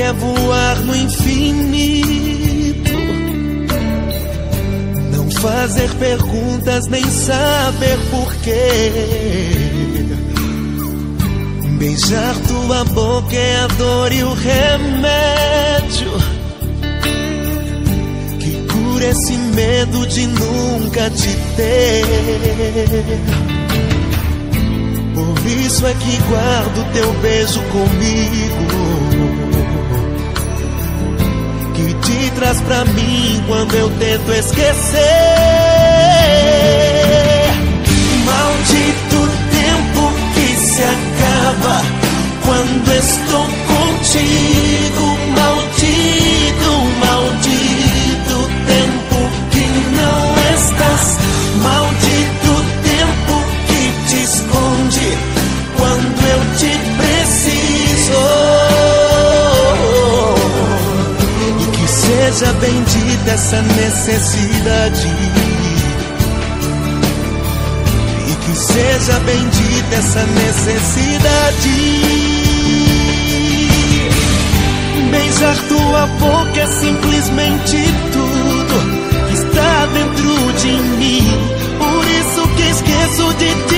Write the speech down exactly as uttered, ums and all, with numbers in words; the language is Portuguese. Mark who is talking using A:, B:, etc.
A: é voar no infinito, não fazer perguntas nem saber porquê. Beijar tua boca é a dor e o remédio que cura esse medo de nunca te ter. Por isso é que guardo teu beijo comigo, que te traz pra mim quando eu tento esquecer. Maldito tempo que se acaba quando estou contigo. Maldito, maldito tempo que não estás. Maldito tempo que te esconde quando eu te preciso. E que seja bendita essa necessidade, e que seja bendita essa necessidade. Beijar tua boca é simplesmente tudo que está dentro de mim. Por isso que esqueço de ti.